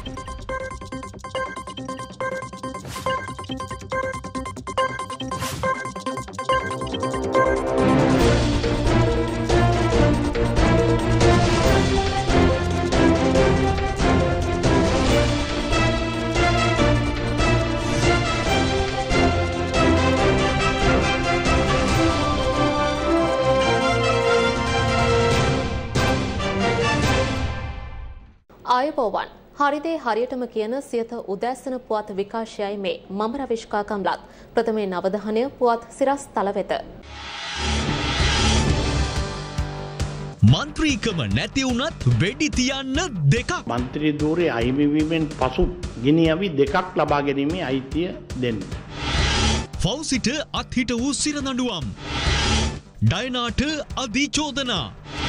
ආයුබෝවන් හරිදේ හරියටම කියන සියත උදෑසන පුවත් විකාශයයි මේ මම රවිෂ්කා කම්ලත් ප්‍රථමයෙන් අවධානය පුවත් සිරස් තල වෙත මන්ත්‍රීකම නැති වුණත් වෙඩි තියන්න දෙකක් මන්ත්‍රී ධූරයේ අහිමි වීමෙන් පසු ගිනි අවි දෙකක් ලබා ගැනීමේ අයිතිය දෙන්න. ෆෞසිට අත්හිට වූ සිරදඬුවම් ඩයනාට අධිචෝදනා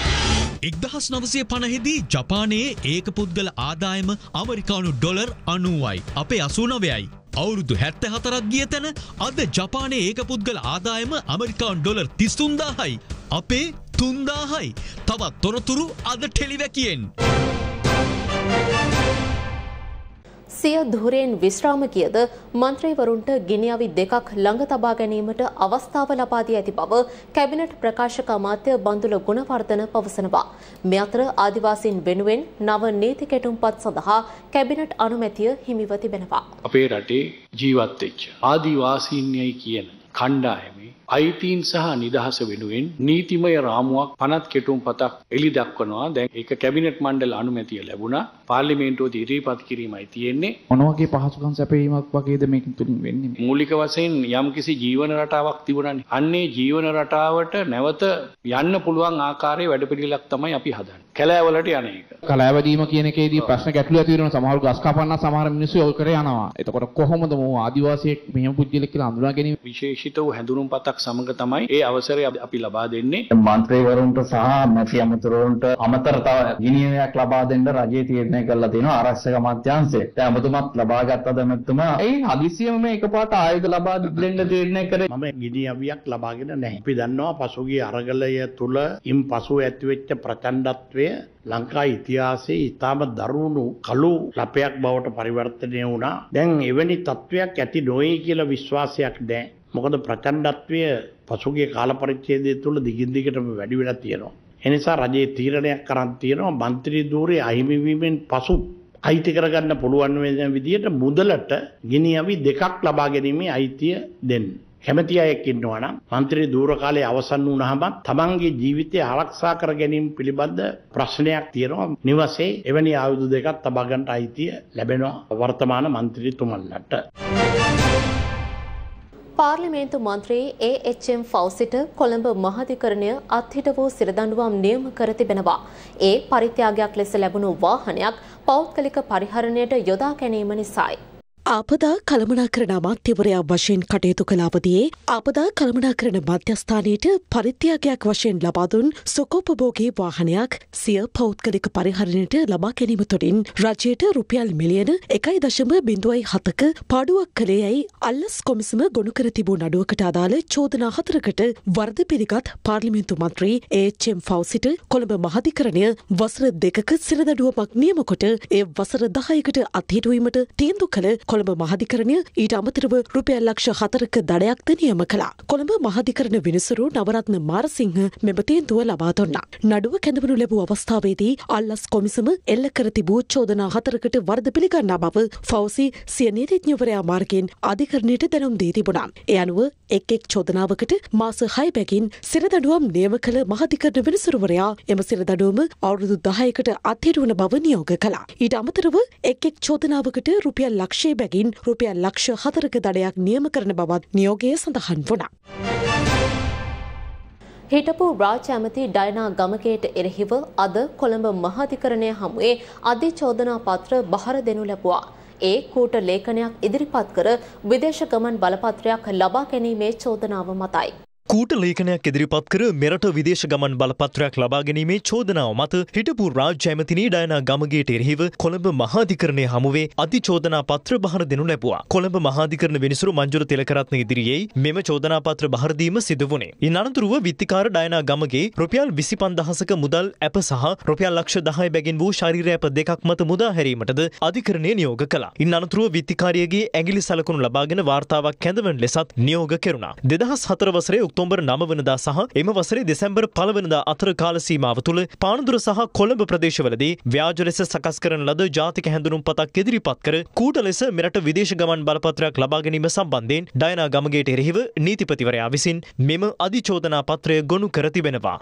1950 දී ජපානයේ ඒක පුද්ගල ආදායම ඇමරිකානු ඩොලර් 90යි අපේ 89යි අවුරුදු 74ක් ගිය තැන අද ජපානයේ ඒක පුද්ගල ආදායම ඇමරිකානු ඩොලර් 33000යි අපේ 3000යි තවත් තොරතුරු අද ටෙලිවැකියෙන් සිය ධූරයෙන් විශ්‍රාම ගියද මන්ත්‍රීවරුන්ට ගිනි අවි දෙකක් ළඟ තබා ගැනීමට අවස්ථාව ලබා දී ඇති බව කැබිනට් ප්‍රකාශක අමාත්‍ය බන්දුල ගුණවර්ධන පවසනවා. මේ අතර ආදිවාසීන් වෙනුවෙන් නව නීති කෙටුම්පත් සඳහා කැබිනට් අනුමැතිය හිමිව තිබෙනවා. අපේ රටේ ජීවත් වෙච්ච ආදිවාසීන්යයි කියන කණ්ඩායමේ අයිතීන් සහ නිදහස වෙනුවෙන් නීතිමය රාමුවක් පනත් කෙටුම්පතක් එළි දක්වනවා. දැන් ඒක කැබිනට් මණ්ඩල අනුමැතිය ලැබුණා. පාර්ලිමේන්තුවට ඉදිරිපත් කිරීමයි තියෙන්නේ. මොන වගේ පහසුකම් සැපයීමක් වගේද මේක තුලින් වෙන්නේ? මූලික වශයෙන් යම්කිසි ජීවන රටාවක් තිබුණානේ. අන්නේ ජීවන රටාවට නැවත යන්න පුළුවන් ආකාරයේ වැඩපිළිවෙලක් තමයි අපි හදන්නේ. කැලෑවලට යන එක. කලාවැදීම කියන එකේදී ප්‍රශ්න ගැටලු ඇති වෙනවා. සමහර ගස් කපන්න සමහර මිනිස්සු ඔය කරේ යනවා. එතකොට කොහොමද මෝ ආදිවාසියෙක් මෙහෙම පුද්ගලෙක් කියලා හඳුනා ගැනීම? විශේෂිත වූ හැඳුනුම්පතක් සමග තමයි ඒ අවසරය අපි ලබා දෙන්නේ. මන්ත්‍රීවරුන්ට සහ මැති අමාත්‍යවරුන්ට අමතර තව ගිනියමක් ලබා දෙන්න රජයේ තීරණය කළා තියෙනවා ආරක්ෂක අමාත්‍යාංශය. දැන් ඔබතුමාත් ලබා ගත්තද නැත්තුමා? ඒ හදිසියෙම මේ එකපාරට ආයුධ ලබා දෙන්න තීරණය කරේ. මම ගිනියවියක් ලබාගෙන නැහැ. අපි දන්නවා පසුගිය අරගලය තුල ඉන් පසු ඇතිවෙච්ච ප්‍රචණ්ඩත්වය ලංකා ඉතිහාසයේ ඉතාම දරුණු කළු ලපයක් බවට පරිවර්තනය වුණා. දැන් එවැනි තත්වයක් ඇති නොවේ කියලා විශ්වාසයක් නැහැ. මොකද ප්‍රචණ්ඩත්වය පසුගිය කාල පරිච්ඡේදය තුළ දිගින් දිගටම වැඩි වෙලා තියෙනවා. ඒ නිසා රජයේ තීරණයක් කරන් තියෙනවා මන්ත්‍රී ධූරයේ අහිමි වීමෙන් පසු අයිති කරගන්න පුළුවන් වෙන විදියට මුදලට ගිනි අවි දෙකක් ලබා ගැනීමේ අයිතිය දෙන්න. කැමැති අයෙක් ඉන්නවා නම් මන්ත්‍රී ධූර කාලයේ අවසන් වුණාම තමන්ගේ ජීවිතය ආරක්ෂා කර ගැනීම පිළිබඳ ප්‍රශ්නයක් තියෙනවා. නිවසේ එවැනි ආයුධ දෙකක් තබා ගන්නට අයිතිය ලැබෙනවා වර්තමාන මන්ත්‍රීතුමන්ලට. පාර්ලිමේන්තු මන්ත්‍රී ඒ.එච්.එම්. ෆෞසිට කොළඹ මහාධිකරණය අත්හිට වූ සිරදඬුවම් නියම කර තිබෙනවා. ඒ පරිත්‍යාගයක් ලෙස ලැබුණු වාහනයක් පෞද්ගලික පරිහරණයට යොදා ගැනීම නිසායි. ආපදා කළමනාකරණ අමාත්‍යවරයා වශයෙන් කටයුතු කළ අවදියේ ආපදා කළමනාකරණ මධ්‍යස්ථානයට පරිත්‍යාගයක් වශයෙන් ලබා දුන් සුඛෝපභෝගී වාහනයක් සිය පෞද්ගලික පරිහරණයට ලබා ගැනීම තුළින් රජයට රුපියල් මිලියන 1.07ක පාඩුවක් කළේ යයි අල්ලස් කොමිසම ගොනු කර තිබූ නඩුවකට අදාළ චෝදනා 4කට වරද පිළිගත් පාර්ලිමේන්තු මන්ත්‍රී ඒ.එච්.එම්. ෆෞසිට කොළඹ මහාධිකරණය වසර 2ක සිරදඬුවමක් නියම කොට ඒ වසර 10කට අත්හිටුවීමට තීන්දුව කළ කොළඹ මහාධිකරණය ඊට අමතරව රුපියල් ලක්ෂ 4ක දඩයක්ද නියම කළා. කොළඹ මහාධිකරණ විනිසුරු නවරත්න මාරසිංහ මෙම තීන්දුව ලබා දුන්නා. නඩුව කැඳවනු ලැබූ අවස්ථාවේදී අල්ලස් කොමිසම එල්ල කර තිබූ චෝදනා 4කට වරද පිළිගන්නා බව ෆෞසි සිය නීතිඥවරයා මාර්ගයෙන් අධිකරණයට දැනුම් දී තිබුණා. ඒ අනුව එක් චෝදනාවකට මාස 6 බැගින් සිරදඬුවම් නියම කළ මහාධිකරණ විනිසුරුවරයා එම සිරදඬුවම අවුරුදු 10කට අත්හිටුවන බව නියෝග කළා. ඊට අමතරව එක් චෝදනාවකට රුපියල් ලක්ෂ බැගින් රුපියල් ලක්ෂ 4ක දඩයක් නියම කරන බවත් නියෝගයේ සඳහන් වුණා. හිටපු රාජ්‍ය ඇමති ඩයනා ගමකේට එරෙහිව අද කොළඹ මහාධිකරණය හමුවේ අධිචෝදනා පත්‍ර බහර දෙනු ලැබුවා. ඒ කූට ලේඛනයක් ඉදිරිපත් කර විදේශ ගමන් බලපත්‍රයක් ලබා ගැනීමේ චෝදනාව මතයි. කූට ලේඛනයක් ඉදිරිපත් කර මෙරට විදේශ ගමන් බලපත්‍රයක් ලබා ගැනීමේ චෝදනාව මත හිටපු රාජ්‍ය ඇමතිනී ඩයනා ගමගේට එරෙහිව කොළඹ මහාධිකරණය හමුවේ අධිචෝදනා පත්‍ර බහර දෙනු ලැබුවා. කොළඹ මහාධිකරණ විනිසුරු මංජුල තිලකරත්න ඉදිරියේ මෙම චෝදනා පත්‍ර බහර දීම සිදු වුණේ. ඉන් අනතුරුව විත්තිකාර ඩයනා ගමගේ රුපියල් 25000ක මුදල් ඇප සහ රුපියල් ලක්ෂ 10 බැගින් වූ ශරීර ඇප දෙකක් මත මුදා හැරීමටද අධිකරණය නියෝග කළා. ඉන් අනතුරුව විත්තිකාරියගේ ඇඟිලි සලකුණු ලබාගෙන වාර්තාවක් කැඳවන ලෙසත් නියෝග කෙරුණා. 2004 වසරේ ඔක්තෝබර් 9 වනදා සහ එම වසරේ දෙසැම්බර් 1 වනදා අතර කාල සීමාව තුළ පානදුර සහ කොළඹ ප්‍රදේශවලදී ව්‍යාජ ලෙස සකස් කරන ලද ජාතික හැඳුනුම්පතක් ඉදිරිපත් කර කූට ලෙස මෙරට විදේශ ගමන් බලපත්‍රයක් ලබා ගැනීම සම්බන්ධයෙන් ඩයනා ගමගේට එරෙහිව නීතිපතිවරයා විසින් මෙම අධිචෝදනා පත්‍රය ගොනු කර තිබෙනවා.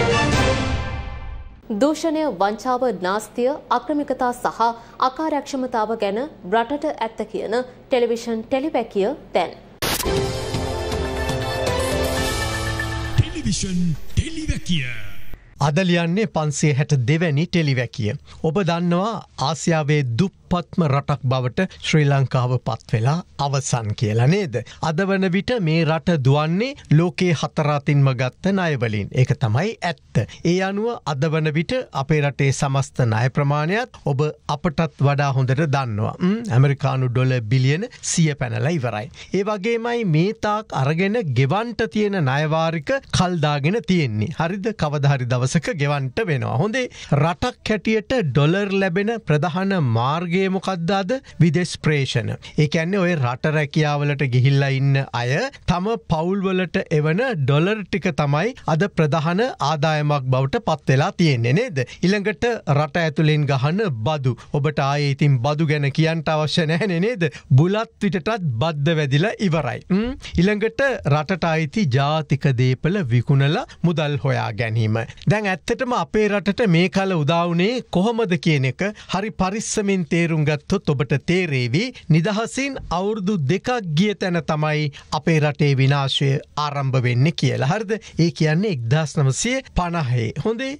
දූෂණය, වංචාව, නාස්තිය, අක්‍රමිකතා සහ අකාර්යක්ෂමතාව ගැන රටට ඇත්ත කියන ටෙලිවිෂන් ටෙලිවැකිය දැන්. ටෙලිවිෂන් ටෙලිවැකිය අද ලියන්නේ 562 වැනි ටෙලිවැකිය. ඔබ දන්නවා ආසියාවේ දුප්පත්ම රටක් බවට ශ්‍රී ලංකාව පත් වෙලා අවසන් කියලා නේද? අද වන විට මේ රට දුවන්නේ ලෝකේ හතර අතින්ම ගත්ත ණය වලින්. ඒක තමයි ඇත්ත. ඒ අනුව අද වන විට අපේ රටේ සමස්ත ණය ප්‍රමාණයත් ඔබ අපටත් වඩා හොඳට දන්නවා. ඇමරිකානු ඩොලර් බිලියන 100 පැනලා ඉවරයි. ඒ වගේමයි මේ තාක් අරගෙන ගෙවන්ට තියෙන ණය වාරික කල් දාගෙන තියෙන්නේ. හරිද? කවදා හරි දවසක ගෙවන්ට වෙනවා. හොඳේ. රටක් හැටියට ඩොලර් ලැබෙන ප්‍රධාන මාර්ගය මොකක්ද අද? විදේශ ප්‍රේෂණ. ඒ කියන්නේ ඔය රට රැකියාවලට ගිහිල්ලා ඉන්න අය තම පවුල් වලට එවන ඩොලර් ටික තමයි අද ප්‍රධාන ආදායමක් බවට පත් වෙලා තියෙන්නේ නේද? ඊළඟට රට ඇතුලෙන් ගහන බදු. ඔබට ආයේ ඉතින් බදු ගැන කියන්න අවශ්‍ය නැහැ නේද? බුලත් පිටටත් බද්ද වැදිලා ඉවරයි. ඊළඟට රටට අයිති ජාතික දේපල විකුණලා මුදල් හොයා ගැනීම. දැන් ඇත්තටම අපේ රටට මේ කල උදා වුණේ කොහොමද කියන එක හරි පරිස්සමින් තේරුම් ගත්තොත් ඔබට තේරෙවි නිදහසින් අවුරුදු 2ක් ගිය තැන තමයි අපේ රටේ විනාශය ආරම්භ වෙන්නේ කියලා. හරිද? ඒ කියන්නේ 1950. හොඳේ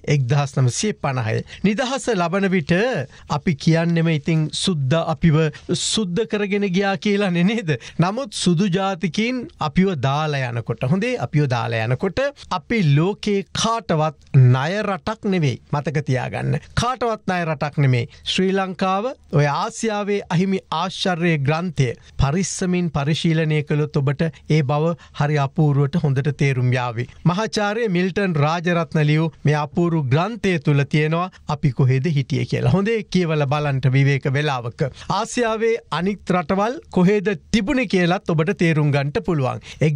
1950. නිදහස ලබන විට අපි කියන්නේම ඉතින් සුද්ද අපිව සුද්ධ කරගෙන ගියා කියලා නේද? නමුත් සුදු ජාතිකින් අපිව දාලා යනකොට හොඳේ අපිව දාලා යනකොට අපි ලෝකේ කාටවත් ණය රටක් නෙවෙයි. මතක තියාගන්න. කාටවත් ණය රටක් නෙමෙයි. ශ්‍රී ලංකාව ඔය ආසියාවේ අහිමි ආශ්චර්ය ග්‍රන්ථය පරිස්සමින් පරිශීලනය කළොත් ඔබට ඒ බව හරි අපූර්වට හොඳට තේරුම් යාවි. මහාචාර්ය මිල්ටන් රාජරත්න ලියූ මේ අපූර්ව ග්‍රන්ථය තුල තියෙනවා අපි කොහෙද හිටියේ කියලා. හොඳේ කියවලා බලන්න විවේක වේලාවක. ආසියාවේ අනිත් රටවල් කොහෙද තිබුණේ කියලාත් ඔබට තේරුම් ගන්නට පුළුවන්.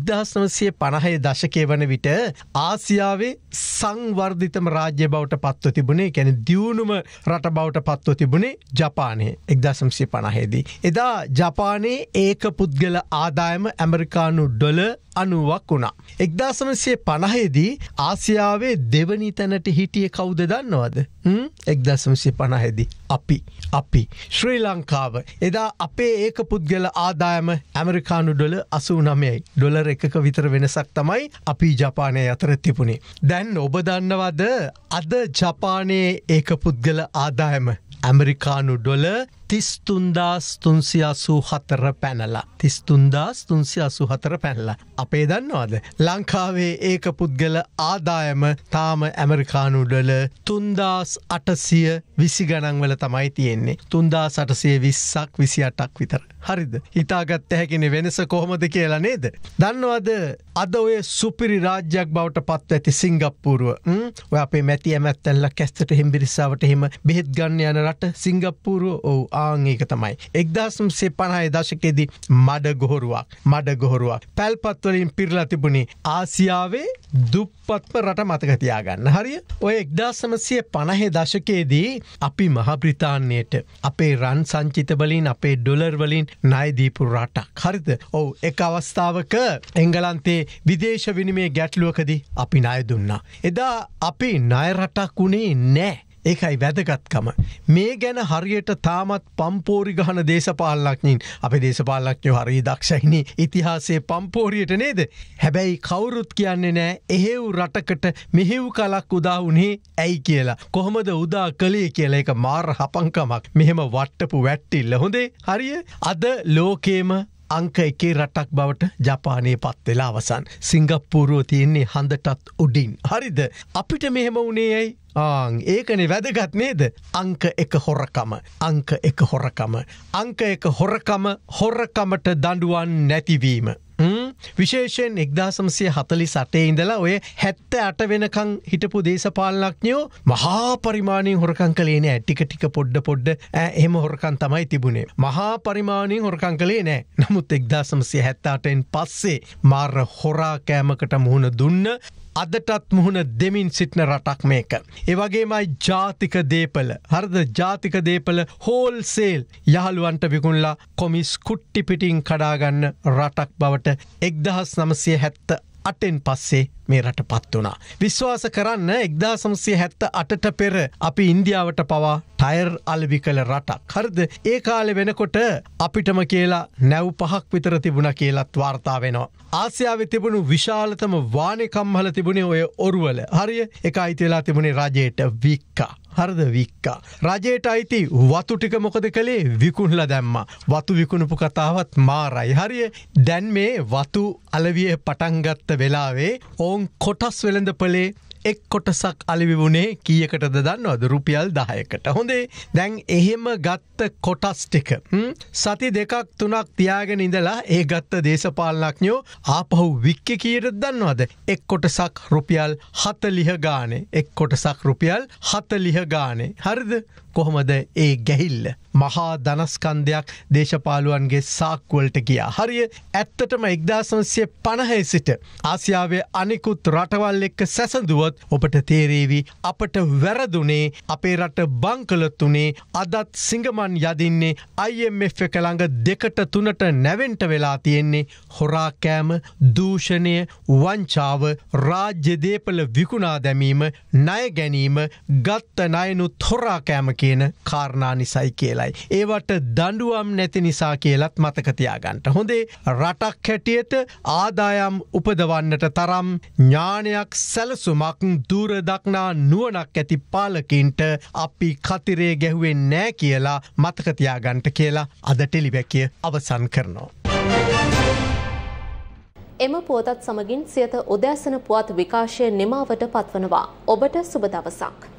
1950 දශකයේ වන විට ආසියාවේ සංවර්ධිතම රාජ්‍ය බවට පත්ව තිබුණේ, කියන්නේ දියුණුම රට බවට පත්ව තිබුණේ ජපානයේ 1950 දී. එදා ජපානයේ ඒක පුද්ගල ආදායම ඇමරිකානු ඩොලර් 90ක් වුණා. 1950 දී ආසියාවේ දෙවනි තැනට හිටියේ කවුද දන්නවද? 1950 දී අපි ශ්‍රී ලංකාව. එදා අපේ ඒක පුද්ගල ආදායම ඇමරිකානු ඩොලර් 89යි. ඩොලර් එකක විතර වෙනසක් තමයි අපි ජපානයේ අතර තිබුණේ. දැන් ඔබ දන්නවද අද ජපානයේ ඒක පුද්ගල ආදායම ඇමරිකානු ඩොලර් 33384 පැනලා 33384 පැනලා. අපේ දන්නවද ලංකාවේ ඒක පුද්ගල ආදායම තාම ඇමරිකානු ඩොලර් 3820 ගණන් වල තමයි තියෙන්නේ. 3820ක් 28ක් විතර. හරිද? හිතාගත්ත හැකිනේ වෙනස කොහොමද කියලා නේද? දන්නවද අද ඔය සුපිරි රාජ්‍යයක් බවට පත් ඇති සිංගප්පූරුව. ඔය අපේ මැති ඇමැත්තන්ලා කැස්තට හිම්බිරිස්සාවට එහෙම බෙහෙත් ගන්න යන රට සිංගප්පූරුව. ඔව් ආන් ඒක තමයි. 1950 දශකයේදී මඩගොහරුවක් පැල්පත් වලින් පිරලා තිබුණේ ආසියාවේ දුප්පත්ම රට මතක තියාගන්න. හරිය? ඔය 1950 දශකයේදී අපි මහ බ්‍රිතාන්‍යයට අපේ රන් සංචිත වලින් අපේ ඩොලර් වලින් ණය දීපු රටක්. හරිද? ඔව් එක අවස්ථාවක එංගලන්තේ විදේශ විනිමය ගැටලුවකදී අපි ණය දුන්නා. එදා අපි ණය රටක් උනේ නැහැ. ඒකයි වැදගත්කම. මේ ගැන හරියට තාමත් පම්පෝරි ගහන දේශපාලනඥයින් අපේ දේශපාලනඥයෝ හරි දක්ෂයිනේ ඉතිහාසයේ පම්පෝරියට නේද? හැබැයි කවුරුත් කියන්නේ නැහැ එහෙව් රටකට මෙහෙව් කලක් උදා වුණේ ඇයි කියලා. කොහොමද උදා කළේ කියලා. ඒක මාර හපංකමක්. මෙහෙම වට්ටපු වැට්ටිල්ල. හොඳේ හරිය? අද ලෝකේම අංක 1 රටක් බවට ජපානයේ පත් වෙලා අවසන්. සිංගප්පූරුව තියෙන්නේ හඳටත් උඩින්. හරිද? අපිට මෙහෙම වුණේ ඇයි? ඒකනේ වැදගත් නේද? අංක 1 හොරකම. අංක 1 හොරකම. අංක 1 හොරකම හොරකමට දඬුවම් නැතිවීම. විශේෂයෙන් 1948 ඉඳලා ඔය 78 වෙනකන් හිටපු දේශපාලනඥයෝ මහා පරිමාණයෙන් හොරකම් කළේ නෑ. ටික පොඩ්ඩ එහෙම හොරකම් තමයි තිබුණේ. මහා පරිමාණයෙන් හොරකම් කළේ නෑ. නමුත් 1978න් පස්සේ මාර හොරා කෑමකට මුහුණ දුන්න අදටත් මුහුණ දෙමින් සිටින රටක් මේක. ඒ වගේමයි ජාතික දේපල. හරිද? ජාතික දේපල හෝල්සේල් යහළුවන්ට විකුණලා කොමිස් කුට්ටි පිටින් කඩාගන්න රටක් බවට 1978න් පස්සේ මේ රට පත් වුණා. විශ්වාස කරන්න 1978ට පෙර අපි ඉන්දියාවට පවා ටයර් අලෙවි කළ රටක්. හරිද? ඒ කාලේ වෙනකොට අපිටම කියලා නැව් 5ක් විතර තිබුණා කියලාත් වාර්තා වෙනවා. ආසියාවේ තිබුණු විශාලතම වානේ කම්හල තිබුණේ ඔය ඔරුවල. හරිය? ඒක අයිති වෙලා තිබුණේ රජයට වික්කා. හරිද? වික්කා. රජයට අයිති වතු ටික මොකද කළේ? විකුණලා දැම්මා. වතු විකුණපු කතාවත් මාරයි. හරිය? දැන් මේ වතු අලවිය පටන් ගත්ත වෙලාවේ ඕන් කොටස් වෙළඳපොලේ එක් කොටසක් අලෙවි වුණේ කීයකටද දන්නවද? රුපියල් 10කට. හොඳේ. දැන් එහෙම ගත්ත කොටස් ටික සති 2-3ක් තියාගෙන ඉඳලා ඒ ගත්ත දේශපාලනඥයෝ ආපහු වික්කේ කීයටද දන්නවද? එක් කොටසක් රුපියල් 40 ගානේ. එක් කොටසක් රුපියල් 40 ගානේ. හරිද? කොහොමද ඒ ගැහිල්ල? මහා ධනස්කන්ධයක් දේශපාලුවන්ගේ සාක්කුවලට ගියා. හරිය? ඇත්තටම 1950 සිට ආසියාවේ අනිකුත් රටවල් එක්ක සැසඳුවොත් ඔබට තේරේවි අපට වැරදුනේ, අපේ රට බංකලතුනේ, අදත් සිංගමන් යදින්නේ IMF එක ළඟ 2-3ට නැවෙන්ට වෙලා තියෙන්නේ හොරා කෑම, දූෂණය, වංචාව, රාජ්‍ය දේපල විකුණා දැමීම, ණය ගැනීම, ගත්ත ණයනුත් හොරා කෑම කියන කාරණා නිසයි කියලයි. ඒවට දඬුවම් නැති නිසා කියලත් මතක තියාගන්න. හොඳේ. රටක් හැටියට ආදායම් උපදවන්නට තරම් ඥානයක්, සැලසුමක්, දුර දක්නා නුවණක් ඇති පාලකින්ට අපි කතිරේ ගැහුවේ නෑ කියලා මතක තියාගන්න කියලා අද ටෙලිවැකිය අවසන් කරනවා. එම පුවතත් සමගින් සියත උදෑසන පුවත් විකාශය නිමාවට පත්වනවා. ඔබට සුබ දවසක්.